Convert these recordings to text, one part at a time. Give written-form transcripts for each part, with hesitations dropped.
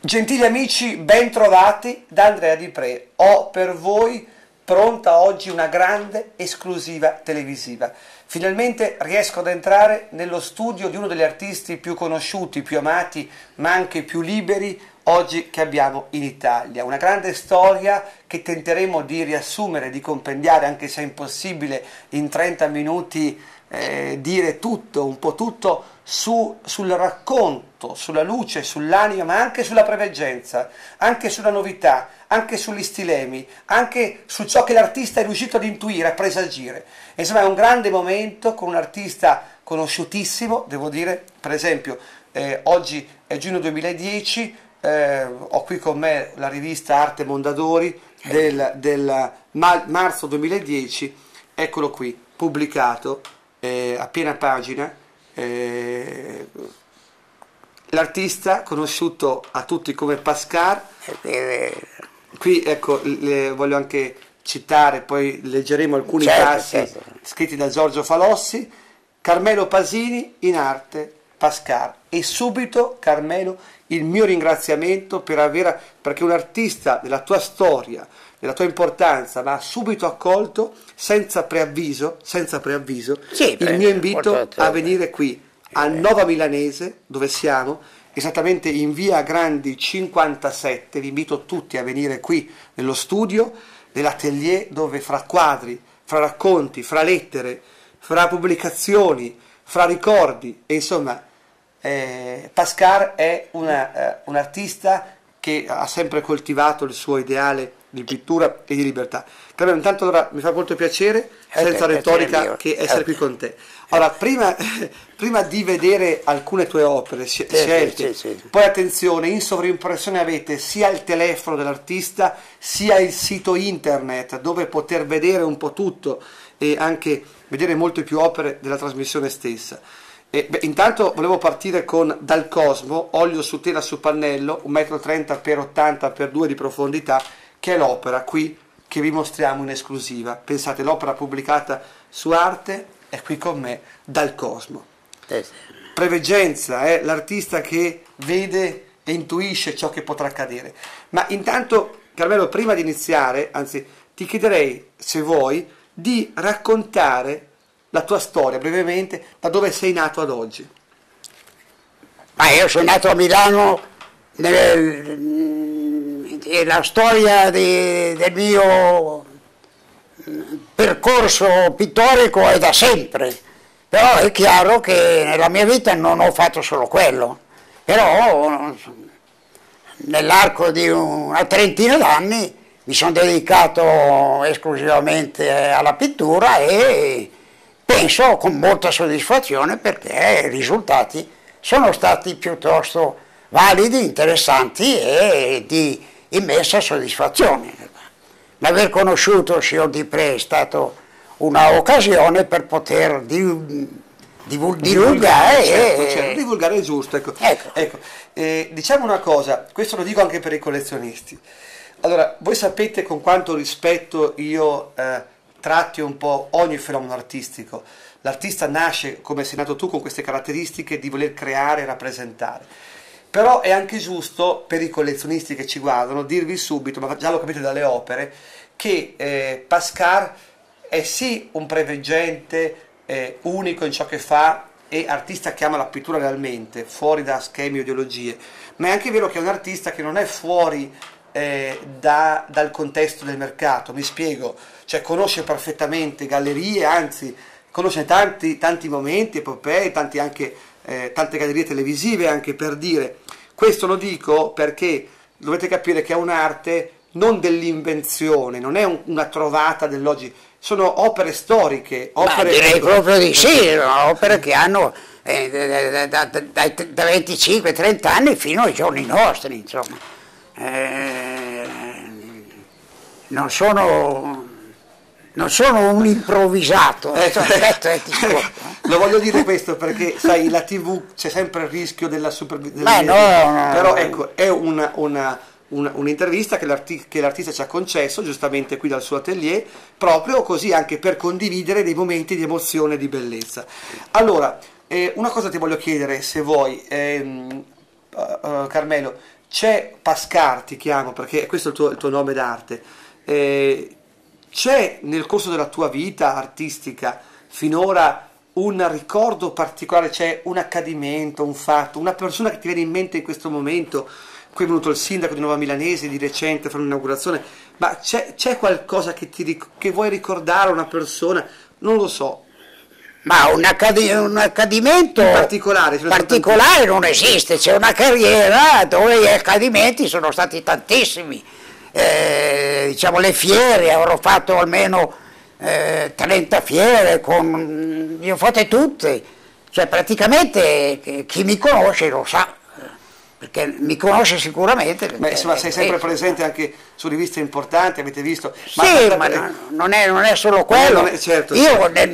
Gentili amici, ben trovati da Andrea Di Pre. Ho per voi pronta oggi una grande esclusiva televisiva. Finalmente riesco ad entrare nello studio di uno degli artisti più conosciuti, più amati, ma anche più liberi oggi che abbiamo in Italia. Una grande storia che tenteremo di riassumere, di compendiare, anche se è impossibile in 30 minuti dire tutto, un po' tutto sul racconto, sulla luce, sull'anima, ma anche sulla preveggenza, anche sulla novità, anche sugli stilemi, anche su ciò che l'artista è riuscito ad intuire, a presagire. Insomma, è un grande momento con un artista conosciutissimo, devo dire, per esempio, oggi è giugno 2010, ho qui con me la rivista Arte Mondadori del marzo 2010, eccolo qui, pubblicato a piena pagina. L'artista conosciuto a tutti come Pascar, qui ecco, voglio anche citare, poi leggeremo alcuni passi scritti da Giorgio Falossi. Carmelo Pasini, in arte Pascar. E subito, Carmelo, il mio ringraziamento perché un artista della tua storia, della tua importanza, ma ha subito accolto senza preavviso il mio invito a venire qui a Nova Milanese, dove siamo, esattamente in via Grandi 57. Vi invito tutti a venire qui nello studio, nell'atelier, dove fra quadri, fra racconti, fra lettere, fra pubblicazioni, fra ricordi, e insomma Pascar è un artista che ha sempre coltivato il suo ideale di pittura e di libertà. Però intanto allora mi fa molto piacere, senza retorica, che essere qui con te. Allora, prima di vedere alcune tue opere scelte, poi attenzione, in sovrimpressione avete sia il telefono dell'artista, sia il sito internet, dove poter vedere un po' tutto e anche vedere molte più opere della trasmissione stessa. Intanto volevo partire con Dal Cosmo, olio su tela su pannello, 1,30 x 80 x 2 di profondità, che è l'opera qui che vi mostriamo in esclusiva. Pensate, l'opera pubblicata su Arte è qui con me, Dal Cosmo. Preveggenza, l'artista che vede e intuisce ciò che potrà accadere. Ma intanto, Carmelo, prima di iniziare, anzi, ti chiederei, se vuoi, di raccontare la tua storia brevemente, da dove sei nato ad oggi. Ma io sono nato a Milano, e la storia del mio percorso pittorico è da sempre, però è chiaro che nella mia vita non ho fatto solo quello, però nell'arco di una trentina d'anni mi sono dedicato esclusivamente alla pittura e penso con molta soddisfazione, perché i risultati sono stati piuttosto validi, interessanti e di immensa soddisfazione. L'aver conosciuto il signor Di Pre è stata una occasione per poter divulgare. Certo, divulgare è giusto. Ecco. Diciamo una cosa, questo lo dico anche per i collezionisti. Allora, voi sapete con quanto rispetto io tratti un po' ogni fenomeno artistico. L'artista nasce, come sei nato tu, con queste caratteristiche di voler creare e rappresentare. Però è anche giusto, per i collezionisti che ci guardano, dirvi subito, ma già lo capite dalle opere, che Pascar è sì un preveggente, unico in ciò che fa, e artista che ama la pittura realmente, fuori da schemi o ideologie, ma è anche vero che è un artista che non è fuori dal contesto del mercato. Mi spiego, cioè conosce perfettamente gallerie, anzi conosce tanti momenti, epopee, tante gallerie televisive, anche per dire. Questo lo dico perché dovete capire che è un'arte non dell'invenzione, non è una trovata dell'oggi, sono opere storiche. Direi proprio di sì, opere che hanno da 25-30 anni fino ai giorni nostri, insomma. Non sono un improvvisato. Lo voglio dire questo perché, sai, la TV c'è sempre il rischio della però ecco, è un'intervista che l'artista ci ha concesso giustamente qui dal suo atelier, proprio così, anche per condividere dei momenti di emozione e di bellezza. Allora, una cosa ti voglio chiedere, se vuoi, Carmelo, c'è Pascar, ti chiamo perché questo è il tuo nome d'arte, c'è nel corso della tua vita artistica finora un ricordo particolare, c'è un accadimento, un fatto, una persona che ti viene in mente in questo momento? Qui è venuto il sindaco di Nuova Milanese di recente a fare un'inaugurazione, ma c'è qualcosa che vuoi ricordare a una persona? Non lo so. Ma un accadimento particolare non esiste, c'è una carriera dove gli accadimenti sono stati tantissimi. Diciamo le fiere, avrò fatto almeno 30 fiere, io ho fatte tutte, cioè praticamente chi mi conosce lo sa, perché mi conosce sicuramente. Beh, insomma, sei sempre presente anche su riviste importanti, avete visto? Sì, ma non è solo quello. Certo, io nel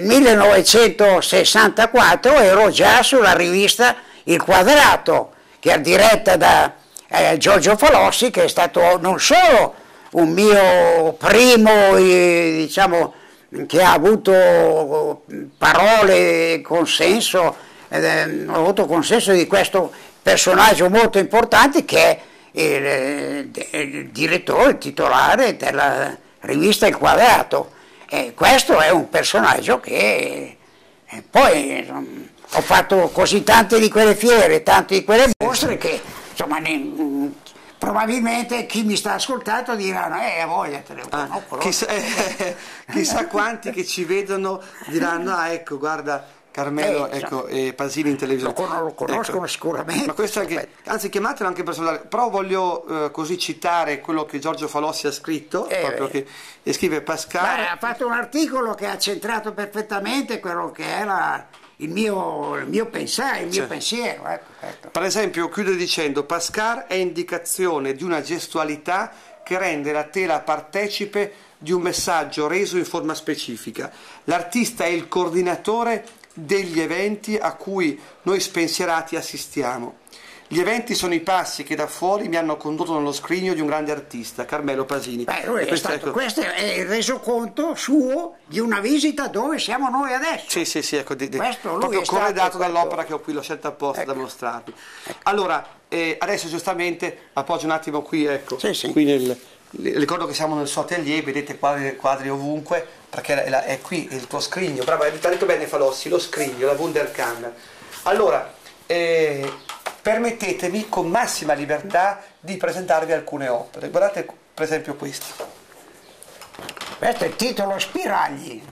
1964 ero già sulla rivista Il Quadrato, che è diretta da Giorgio Falossi, che è stato non solo un mio primo, diciamo, che ha avuto parole, consenso, ho avuto consenso di questo personaggio molto importante che è il direttore, il titolare della rivista Il Quadrato. Questo è un personaggio che poi ho fatto così tante di quelle fiere, tante di quelle mostre che insomma probabilmente chi mi sta ascoltando dirà voglia te ne chissà quanti che ci vedono diranno ecco guarda Carmelo, ecco, Pasini in televisione. Lo conoscono sicuramente. Ma questo anche, anzi chiamatelo anche personale, però voglio così citare quello che Giorgio Falossi ha scritto, proprio che scrive Pascar. Ha fatto un articolo che ha centrato perfettamente quello che era il mio pensare, il mio pensiero. Ecco. Per esempio, chiude dicendo: Pascar è indicazione di una gestualità che rende la tela partecipe di un messaggio reso in forma specifica. L'artista è il coordinatore degli eventi a cui noi spensierati assistiamo. Gli eventi sono i passi che da fuori mi hanno condotto nello scrigno di un grande artista, Carmelo Pasini. Questo è il resoconto suo di una visita dove siamo noi adesso. Sì, ecco, proprio corredato dall'opera che ho qui, l'ho scelta apposta da mostrarvi. Allora, adesso giustamente appoggio un attimo qui, ecco, qui ricordo che siamo nel suo atelier, vedete quadri ovunque, perché è qui il tuo scrigno. Brava, hai detto bene Falossi, lo scrigno, la Wunderkammer. Allora, permettetemi con massima libertà di presentarvi alcune opere. Guardate per esempio questo. Questo è il titolo Spiragli.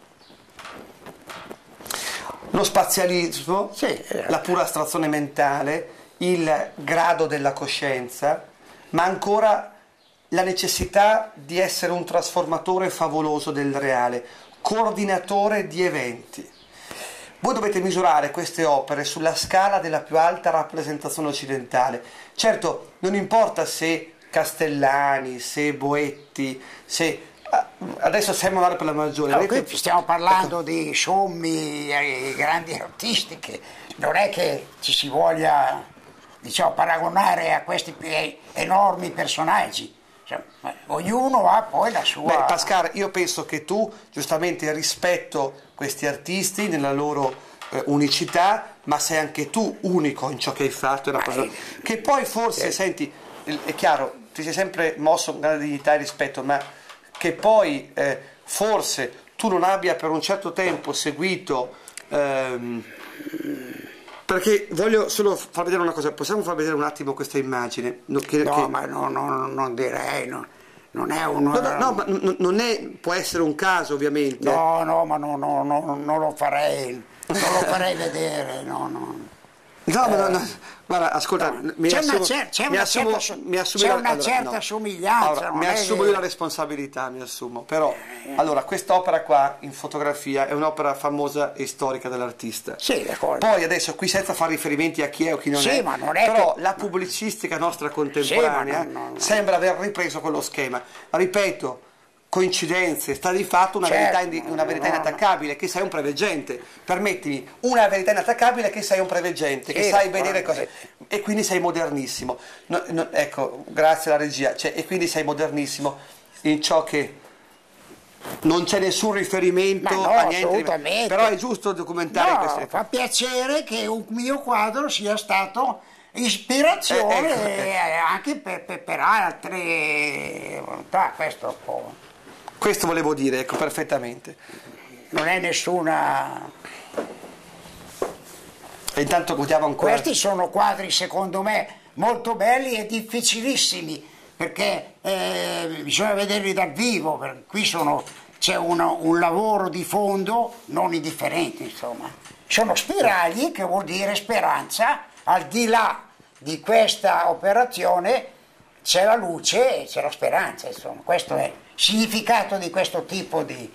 Lo spazialismo, la pura astrazione mentale, il grado della coscienza, ma ancora la necessità di essere un trasformatore favoloso del reale, coordinatore di eventi. Voi dovete misurare queste opere sulla scala della più alta rappresentazione occidentale. Certo, non importa se Castellani, se Boetti, se... Adesso siamo per la maggiore. Qui stiamo parlando di sommi grandi artisti, che non è che ci si voglia, diciamo, paragonare a questi enormi personaggi. Ognuno ha poi la sua... Beh, Pascar, io penso che tu giustamente rispetto questi artisti nella loro unicità, ma sei anche tu unico in ciò che hai fatto, che poi forse, senti, è chiaro, ti sei sempre mosso con grande dignità e rispetto, ma che poi forse tu non abbia per un certo tempo seguito... Perché voglio solo far vedere una cosa, possiamo far vedere un attimo questa immagine? Ma non direi, no. Non è uno... ma non è, può essere un caso ovviamente. No, ma non lo farei, non lo farei vedere, no. No, guarda, ascolta, mi assumo una certa somiglianza. Allora, mi assumo io la responsabilità, mi assumo. Però, allora, quest'opera qua in fotografia è un'opera famosa e storica dell'artista. Sì, d'accordo. Poi adesso qui senza fare riferimenti a chi è o chi non è, ma non è però la pubblicistica nostra contemporanea sembra aver ripreso quello schema. Ripeto, coincidenze, sta di fatto una verità inattaccabile, che sei un preveggente, permettimi, una verità inattaccabile che sei un preveggente, che sai vedere cose, e quindi sei modernissimo, ecco, grazie alla regia, e quindi sei modernissimo in ciò che non c'è nessun riferimento a niente, però è giusto documentare queste cose. Fa piacere che un mio quadro sia stato ispirazione anche per altre volontà, questo è un po'. Questo volevo dire, ecco, perfettamente. Non è nessuna. E intanto guardiamo ancora. Questi sono quadri secondo me molto belli e difficilissimi, perché bisogna vederli dal vivo, qui c'è un lavoro di fondo non indifferente, insomma. Sono spiragli, che vuol dire speranza, al di là di questa operazione c'è la luce e c'è la speranza, insomma. Questo è il significato di questo tipo di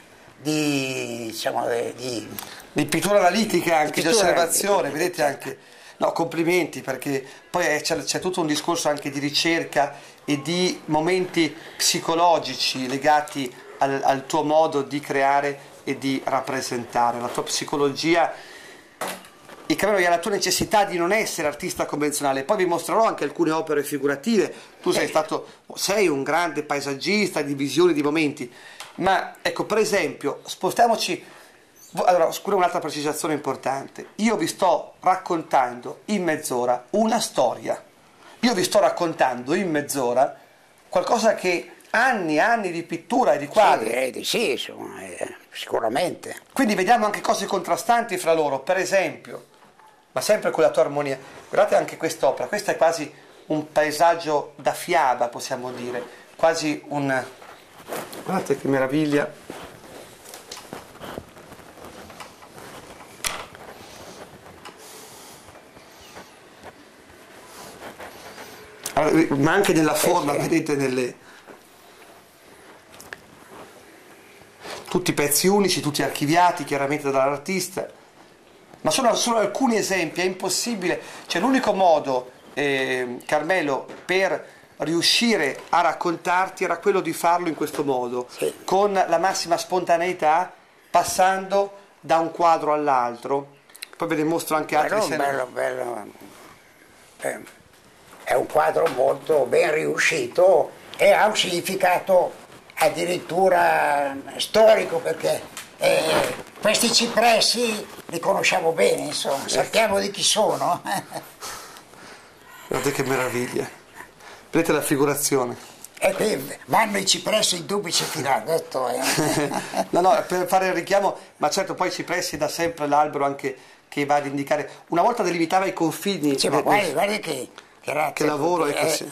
pittura analitica, anche di osservazione, analitica, vedete anche. No, complimenti, perché poi c'è tutto un discorso anche di ricerca e di momenti psicologici legati al tuo modo di creare e di rappresentare, la tua psicologia e la tua necessità di non essere artista convenzionale. Poi vi mostrerò anche alcune opere figurative. Tu sei un grande paesaggista di visioni, di momenti, ma ecco, per esempio, spostiamoci. Allora, scusa, un'altra precisazione importante. Io vi sto raccontando in mezz'ora una storia. Io vi sto raccontando in mezz'ora qualcosa che anni e anni di pittura e di quadri. Sì, direi di sì, insomma, sicuramente. Quindi vediamo anche cose contrastanti fra loro. Per esempio, ma sempre con la tua armonia. Guardate anche quest'opera. Questa è quasi un paesaggio da fiaba, possiamo dire. Quasi un... Guardate che meraviglia. Ma anche nella forma, vedete, tutti pezzi unici, tutti archiviati chiaramente dall'artista, ma sono solo alcuni esempi, è impossibile, cioè l'unico modo, Carmelo, per riuscire a raccontarti era quello di farlo in questo modo, con la massima spontaneità, passando da un quadro all'altro. Poi ve ne mostro anche altri. Bello. È un quadro molto ben riuscito e ha un significato addirittura storico, perché questi cipressi li conosciamo bene, insomma, sappiamo di chi sono. Guardate che meraviglia, vedete la figurazione. E qui vanno i cipressi in duplice filare, detto no, per fare il richiamo, ma certo poi i cipressi da sempre l'albero anche che va ad indicare, una volta delimitava i confini. Sì, ma guarda che lavoro, ecco, sì.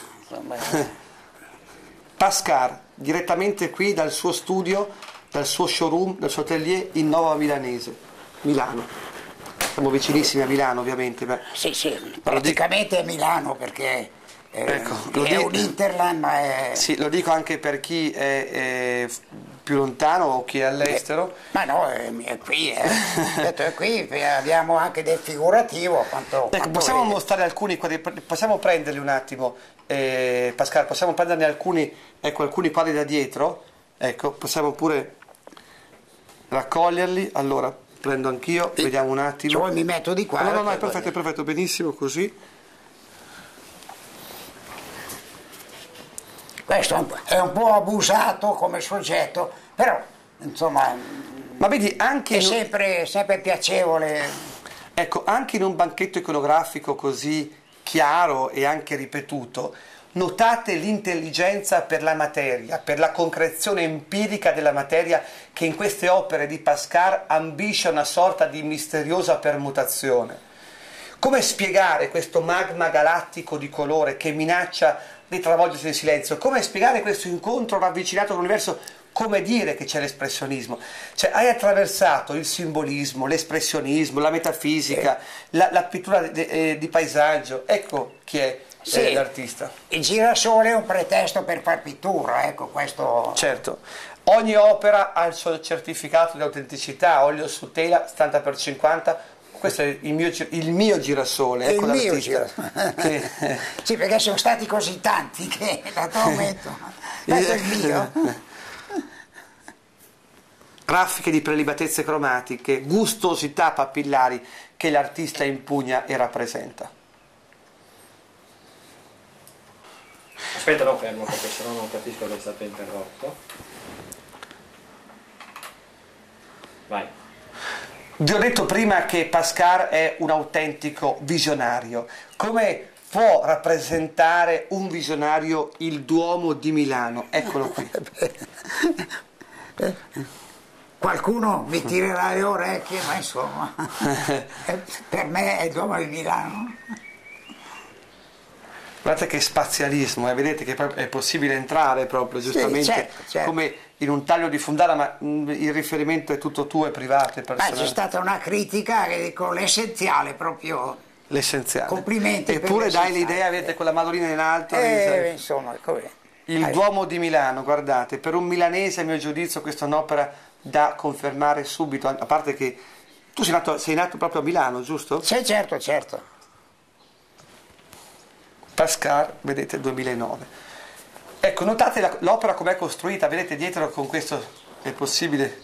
Pascar, direttamente qui dal suo studio, dal suo showroom, dal suo atelier in Nova Milanese, Milano. Siamo vicinissimi a Milano, ovviamente. Sì, praticamente a Milano, perché ecco, è un interland, ma è... Sì, lo dico anche per chi è più lontano o chi è all'estero. Ma no, è qui, è qui, abbiamo anche del figurativo. Ecco, possiamo mostrare alcuni quadri, possiamo prenderli un attimo, Pascal, possiamo prenderne alcuni quadri da dietro, ecco, possiamo pure raccoglierli. Allora, prendo anch'io, vediamo un attimo. Cioè, mi metto di qua. No, è perfetto, benissimo così. Questo è un po' abusato come soggetto, però insomma, ma vedi, anche è sempre piacevole. Ecco, anche in un banchetto iconografico così chiaro e anche ripetuto, notate l'intelligenza per la materia, per la concrezione empirica della materia, che in queste opere di Pascar ambisce una sorta di misteriosa permutazione. Come spiegare questo magma galattico di colore che minaccia di travolgersi nel silenzio? Come spiegare questo incontro ravvicinato con l'universo? Come dire che c'è l'espressionismo? Cioè, hai attraversato il simbolismo, l'espressionismo, la metafisica, la pittura di paesaggio. Ecco chi è l'artista. Il girasole è un pretesto per far pittura, ecco questo. Certo. Ogni opera ha il suo certificato di autenticità, olio su tela 70x50. Questo è il mio girasole, ecco l'artista. Sì, perché sono stati così tanti che naturalmente questo è il mio. Raffiche di prelibatezze cromatiche, gustosità papillari che l'artista impugna e rappresenta. Aspetta, no, fermo, perché sennò non capisco che è stato interrotto. Vai. Vi ho detto prima che Pascar è un autentico visionario. Come può rappresentare un visionario il Duomo di Milano? Eccolo qui. Qualcuno mi tirerà le orecchie, ma insomma, per me è il Duomo di Milano. Guardate che spazialismo, vedete che è possibile entrare proprio, giustamente, sì, certo. come in un taglio di Fundara, ma il riferimento è tutto tuo, è privato, è personale. C'è stata una critica che dico l'essenziale proprio. L'essenziale. Complimenti. Eppure dai l'idea, vedete, con la Madonnina in alto. Insomma, come. Il Duomo di Milano, guardate, per un milanese a mio giudizio questa è un'opera da confermare subito, a parte che tu sei nato proprio a Milano, giusto? Sì, certo. Pascar, vedete, 2009. Ecco, notate l'opera com'è costruita, vedete dietro con questo è possibile.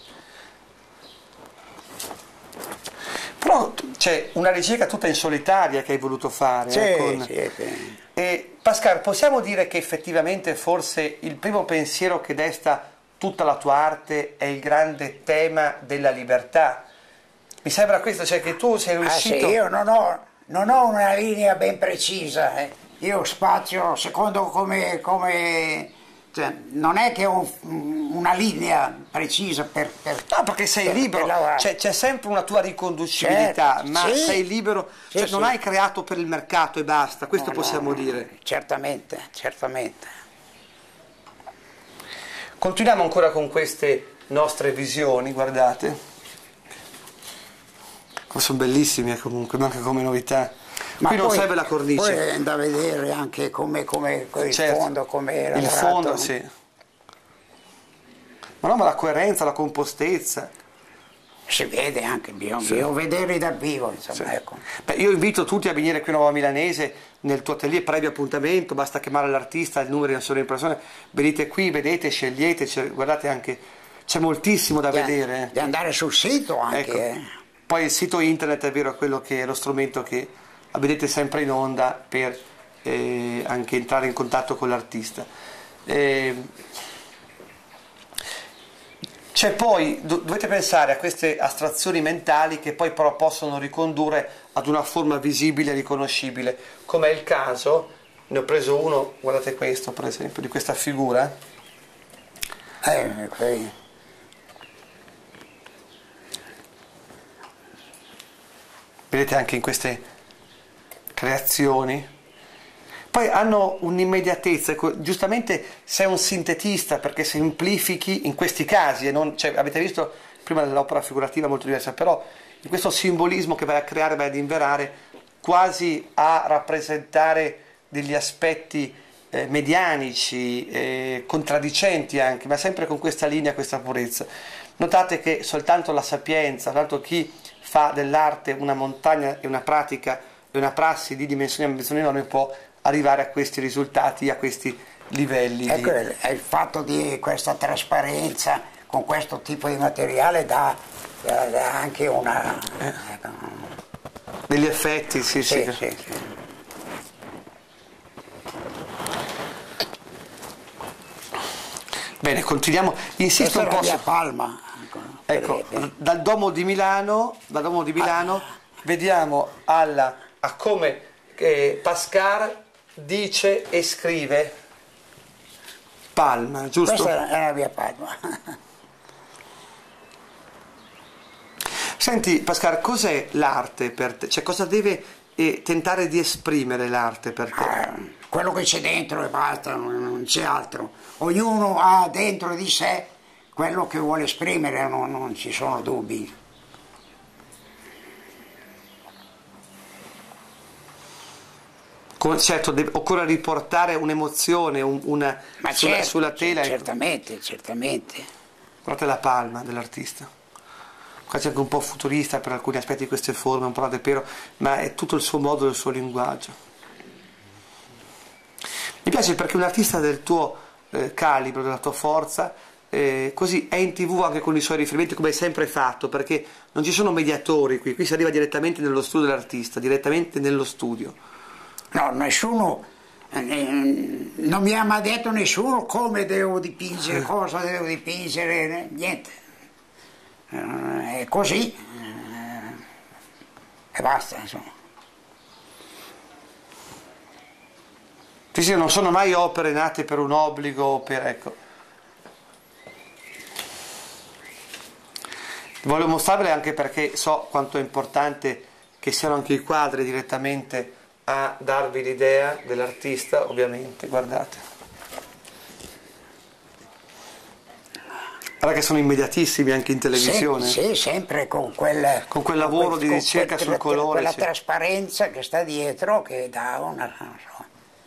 Però c'è una ricerca tutta in solitaria che hai voluto fare. Sì. E Pascar, possiamo dire che effettivamente forse il primo pensiero che desta tutta la tua arte è il grande tema della libertà? Mi sembra questo, cioè che tu sei riuscito... Sì, io non ho una linea ben precisa, Io spazio secondo come cioè, non è che ho una linea precisa per no, perché sei libero, c'è sempre una tua riconducibilità, certo, ma sì. sei libero, cioè Sì, non hai creato per il mercato e basta, questo possiamo no, dire. Certamente. Continuiamo ancora con queste nostre visioni, guardate. Sono bellissime comunque, manca come novità. Ma qui non poi, serve la cornice. Poi è da vedere anche come il certo, fondo, come era il lavorato. fondo, sì. Ma la coerenza, la compostezza. Si vede anche, bisogna vederli dal vivo, insomma, sì. Ecco. Beh, io invito tutti a venire qui a Nuova Milanese, nel tuo atelier, previo appuntamento, basta chiamare l'artista, il numero è solo in persona, venite qui, vedete, scegliete, guardate anche, c'è moltissimo da vedere. Di andare sul sito anche. Ecco. Poi il sito internet è vero, è quello che è lo strumento che vedete sempre in onda per anche entrare in contatto con l'artista. Cioè poi dovete pensare a queste astrazioni mentali che poi però possono ricondurre ad una forma visibile e riconoscibile, come è il caso, ne ho preso uno, guardate questo per esempio, di questa figura. Vedete anche in queste creazioni. Poi hanno un'immediatezza, giustamente sei un sintetista perché semplifichi in questi casi, e non, cioè, avete visto prima dell'opera figurativa molto diversa, però in questo simbolismo che vai a creare, vai ad inverare, quasi a rappresentare degli aspetti medianici, contraddicenti anche, ma sempre con questa linea, questa purezza. Notate che soltanto la sapienza, soltanto chi fa dell'arte una montagna e una pratica e una prassi di dimensioni enormi può arrivare a questi risultati, a questi livelli. Ecco, è il fatto di questa trasparenza con questo tipo di materiale dà anche una... degli effetti, sì. Bene, continuiamo. Insisto un po' su Palma. Ecco, dal Duomo di Milano vediamo a come Pascar dice e scrive Palma, giusto? Questa è la via Palma. Senti Pascar, cos'è l'arte per te? Cioè cosa deve tentare di esprimere l'arte per te? Quello che c'è dentro e basta, non c'è altro. Ognuno ha dentro di sé quello che vuole esprimere, non ci sono dubbi. Certo, occorre riportare un'emozione sulla tela. Certamente. Guardate la palma dell'artista. Qua c'è anche un po' futurista per alcuni aspetti di queste forme, un po' da pero, ma è tutto il suo modo, il suo linguaggio. Mi piace perché un artista del tuo calibro, della tua forza, così è in TV anche con i suoi riferimenti, come hai sempre fatto, perché non ci sono mediatori qui si arriva direttamente nello studio dell'artista, direttamente nello studio. No, nessuno, non mi ha mai detto nessuno come devo dipingere, cosa devo dipingere, niente. È così e basta, insomma. Sì, sì, non sono mai opere nate per un obbligo, per, ecco. Voglio mostrarvele anche perché so quanto è importante che siano anche i quadri direttamente a darvi l'idea dell'artista, ovviamente, guardate. Guarda che sono immediatissimi anche in televisione. Sì, sempre con quel lavoro di ricerca sul colore. Quella sì. trasparenza che sta dietro, che dà una... non so.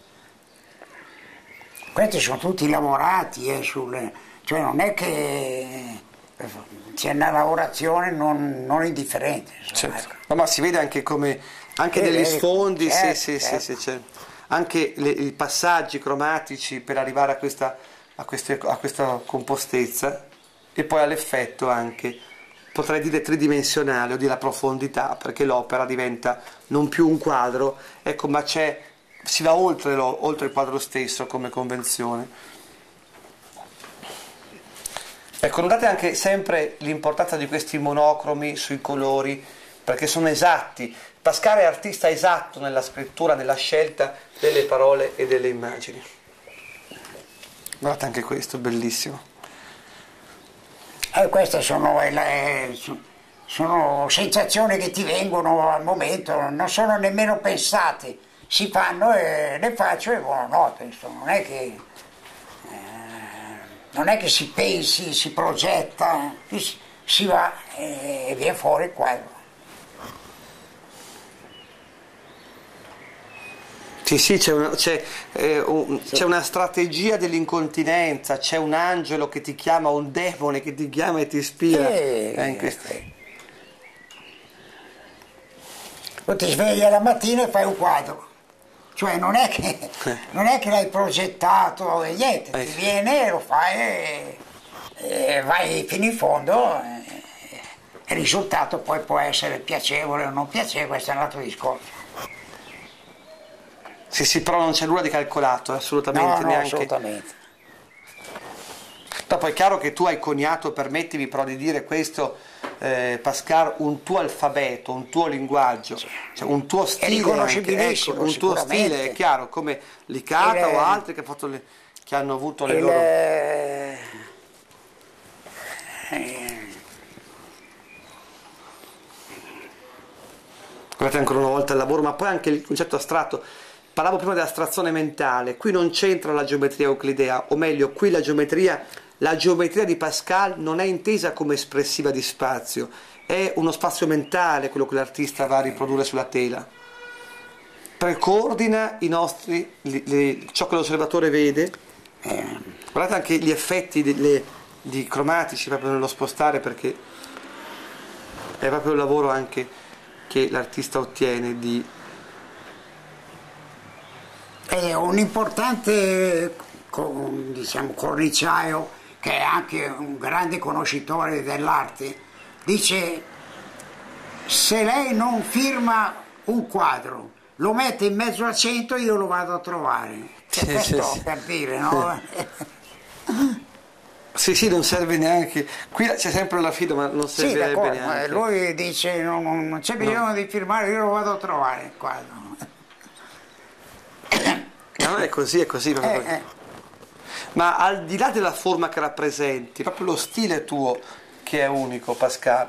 Questi sono tutti lavorati, cioè non è che c'è una lavorazione non indifferente. Insomma, Certo. ecco. No, ma si vede anche come anche degli sfondi, certo, sì, certo. certo. Anche i passaggi cromatici per arrivare a questa compostezza e poi all'effetto anche, potrei dire tridimensionale o di la profondità, perché l'opera diventa non più un quadro, ecco, ma si va oltre il quadro stesso come convenzione. Ecco, notate anche sempre l'importanza di questi monocromi sui colori, perché sono esatti. Pascal è artista esatto nella scrittura, nella scelta delle parole e delle immagini. Guardate anche questo, bellissimo. Queste sono sensazioni che ti vengono al momento, non sono nemmeno pensate, si fanno e le faccio e buonanotte. Non è che si pensi, si progetta, si va e viene fuori il quadro. Sì, c'è una strategia dell'incontinenza, c'è un angelo che ti chiama, un demone che ti chiama e ti ispira. Tu ti svegli la mattina e fai un quadro, cioè non è che l'hai progettato e niente, ti viene, lo fai e vai fino in fondo e il risultato poi può essere piacevole o non piacevole, questo è un altro discorso. Sì, però non c'è nulla di calcolato, assolutamente, no, neanche. Assolutamente. Dopo è chiaro che tu hai coniato, permettimi però di dire questo, Pascal, un tuo alfabeto, un tuo linguaggio, cioè un tuo stile, è riconoscibilissimo, ecco, un tuo stile, è chiaro, come Licata o altri che hanno avuto le loro... Guardate ancora una volta il lavoro, ma poi anche il concetto astratto. Parlavo prima dell'astrazione mentale, qui non c'entra la geometria euclidea, o meglio, qui la geometria di Pascal non è intesa come espressiva di spazio, è uno spazio mentale quello che l'artista va a riprodurre sulla tela. Precoordina ciò che l'osservatore vede, guardate anche gli effetti di cromatici proprio nello spostare, perché è proprio il lavoro anche che l'artista ottiene di... È un importante corniciaio, che è anche un grande conoscitore dell'arte, dice: se lei non firma un quadro, lo mette in mezzo al centro, io lo vado a trovare. Questo per dire, no? Sì, non serve neanche. Qui c'è sempre la fila, ma non servirebbe neanche. Lui dice: non c'è bisogno di firmare, io lo vado a trovare il quadro. No, è così. Ma al di là della forma che rappresenti, proprio lo stile tuo che è unico, Pascal.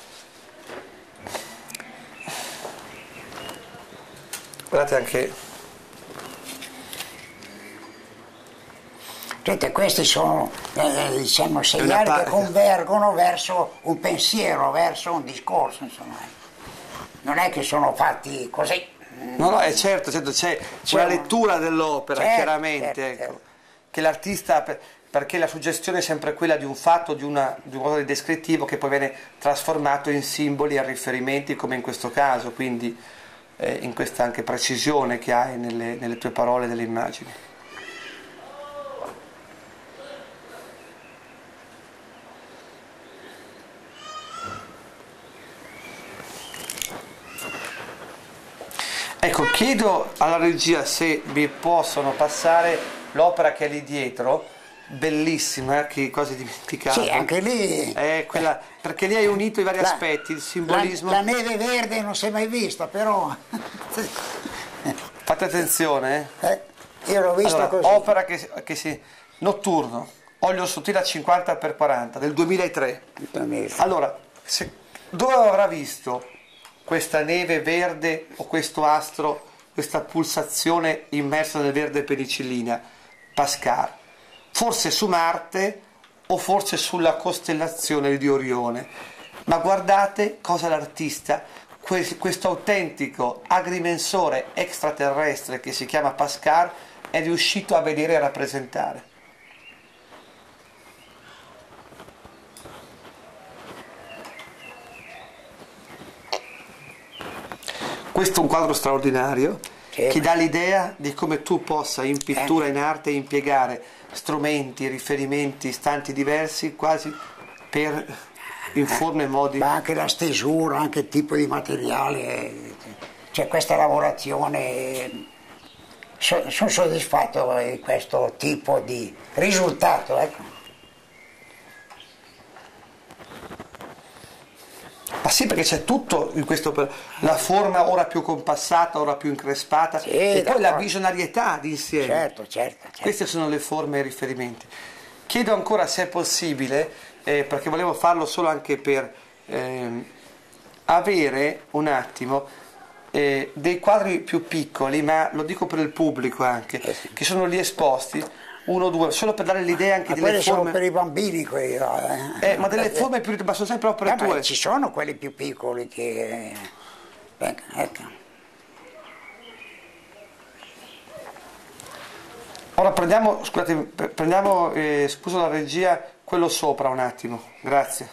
Guardate anche... Questi sono segnali che convergono verso un pensiero, verso un discorso, insomma. Non è che sono fatti così. No, è certo, c'è una lettura dell'opera, chiaramente, ecco, che l'artista, perché la suggestione è sempre quella di un fatto, di un qualcosa di descrittivo che poi viene trasformato in simboli e riferimenti, come in questo caso, quindi in questa anche precisione che hai nelle tue parole e nelle immagini. Ecco, chiedo alla regia se vi possono passare l'opera che è lì dietro, bellissima, che quasi dimenticavo. Sì, anche lì. Quella, perché lì hai unito i vari aspetti, il simbolismo. La neve verde non si è mai vista, però. Fate attenzione, Io l'ho vista allora, così. opera che si... Notturno, olio sottile a 50x40 del 2003. Allora, dove avrà visto questa neve verde o questo astro, questa pulsazione immersa nel verde penicillina? Pascal. Forse su Marte o forse sulla costellazione di Orione. Ma guardate cosa l'artista, questo autentico agrimensore extraterrestre che si chiama Pascal, è riuscito a vedere e a rappresentare. Questo è un quadro straordinario che dà l'idea di come tu possa in pittura, in arte, impiegare strumenti, riferimenti, istanti diversi quasi in forme e modi. Ma anche la stesura, anche il tipo di materiale, c'è questa lavorazione. Sono soddisfatto di questo tipo di risultato, ecco. Ma sì, perché c'è tutto in questo, la forma ora più compassata, ora più increspata, sì, e poi la visionarietà di insieme. Certo. Queste sono le forme e i riferimenti. Chiedo ancora se è possibile, perché volevo farlo solo anche per avere un attimo dei quadri più piccoli, ma lo dico per il pubblico anche, che sono lì esposti, 1 o 2, solo per dare l'idea anche delle forme. Sono per i bambini quelli, ma delle forme più, ma sono sempre opere tue. Ci sono quelli più piccoli che... ecco. Ora prendiamo, scusate, scusa la regia, quello sopra un attimo, grazie.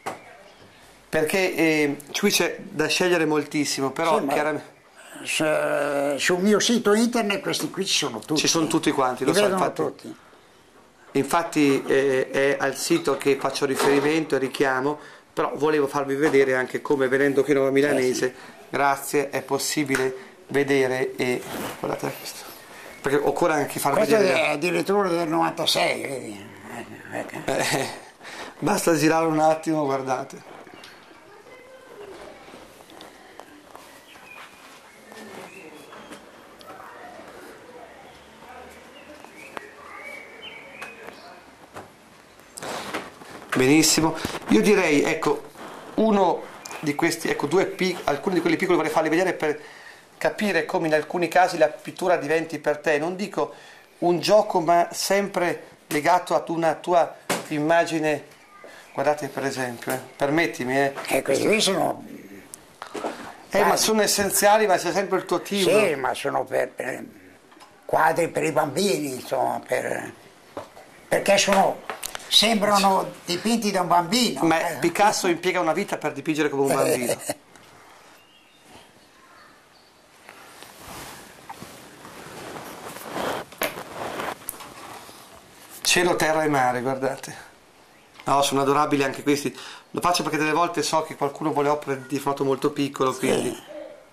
Perché qui c'è da scegliere moltissimo, però sì, chiaramente... Sul mio sito internet questi qui ci sono tutti. Ci sono tutti quanti, lo so, infatti. Tutti. Infatti è al sito che faccio riferimento e richiamo, però volevo farvi vedere anche come, venendo qui a Nuova Milanese, grazie, è possibile vedere e... guardate questo. Perché occorre anche far questo vedere... Questo è addirittura del 96, vedi? Basta girare un attimo, guardate. Benissimo, io direi, ecco, uno di questi, ecco, alcuni di quelli piccoli vorrei farli vedere per capire come in alcuni casi la pittura diventi per te, non dico un gioco, ma sempre legato ad una tua immagine. Guardate per esempio, permettimi. Questi qui sono... ma sono essenziali, ma c'è sempre il tuo timbro. Sì, ma sono per quadri per i bambini, insomma, perché sembrano dipinti da un bambino. Ma Picasso impiega una vita per dipingere come un bambino. Cielo, terra e mare, guardate. No, sono adorabili anche questi. Lo faccio perché delle volte so che qualcuno vuole opere di formato molto piccolo, quindi... Sì.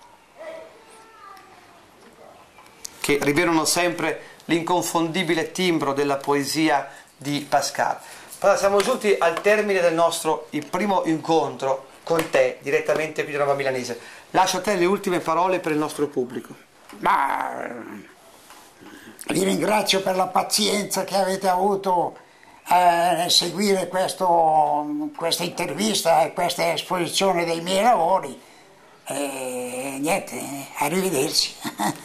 Che rivelano sempre l'inconfondibile timbro della poesia di Pascal. Allora, siamo giunti al termine del nostro primo incontro con te, direttamente qui da Nuova Milanese. Lascio a te le ultime parole per il nostro pubblico. Ma vi ringrazio per la pazienza che avete avuto a seguire questa intervista e questa esposizione dei miei lavori. E niente, arrivederci.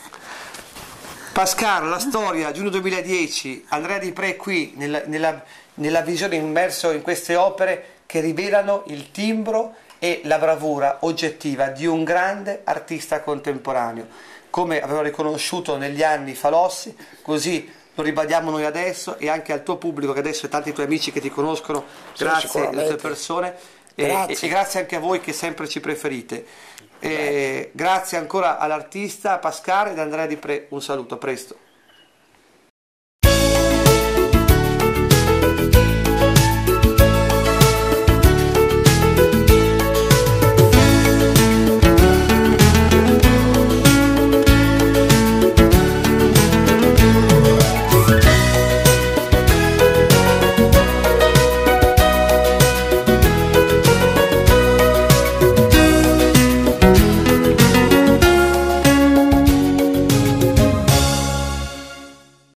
Pascal, la storia, giugno 2010, Andrea Di Pre qui nella visione, immerso in queste opere che rivelano il timbro e la bravura oggettiva di un grande artista contemporaneo. Come avevo riconosciuto negli anni Falossi, così lo ribadiamo noi adesso, e anche al tuo pubblico, che adesso e tanti tuoi amici che ti conoscono, grazie alle tue persone e grazie anche a voi che sempre ci preferite. Grazie ancora all'artista Pascal ed Andrea Di Pre, un saluto, a presto.